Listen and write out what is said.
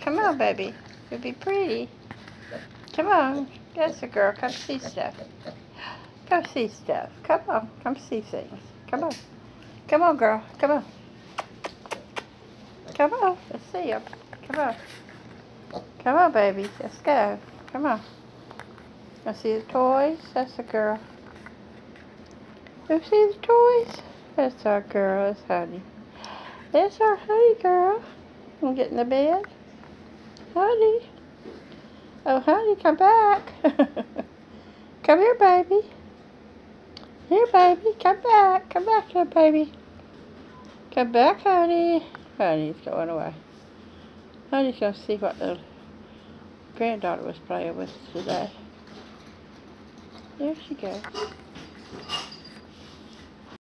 Come on, baby. You'll be pretty. Come on. That's a girl. Come see stuff. Come see stuff. Come on. Come see things. Come on. Come on, girl. Come on. Come on. Let's see them. Come on. Come on, baby. Let's go. Come on. Want to see the toys? That's a girl. You see the toys? That's our girl. That's Honey. That's our Honey girl. Want to get in the bed? Honey. Oh, Honey, come back. Come here, baby. Here, baby. Come back. Come back here, baby. Come back, Honey. Honey's going away. Honey's going to see what the granddaughter was playing with today. There she goes.